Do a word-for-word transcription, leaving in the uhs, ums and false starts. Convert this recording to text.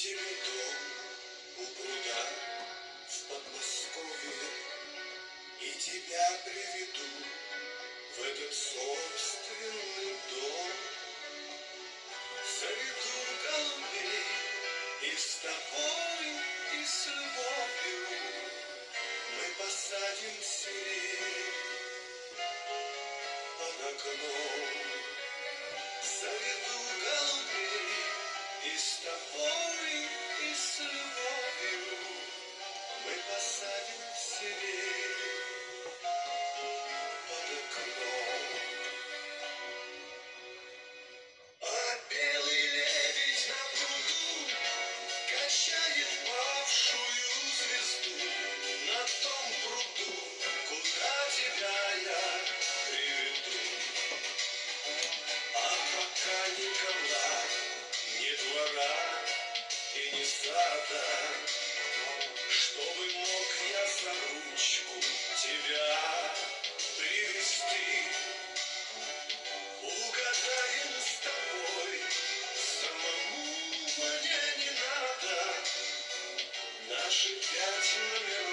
тебе дом у пруда в Подмосковье, и тебя приведу в этот собственный дом. Заведу голубей и с тобой, и с любовью мы посадим сирень под окном. Заведу голубей и с тобой, и с любовью мы посадим сирень под окном. А белый лебедь на пруду качает павшую звезду на том пруду, куда тебя я приведу. А пока никогда ни двора и ни сада, чтобы мог я за ручку тебя привести. Угадаем с тобой, самому мне не надо, наши пять номеров.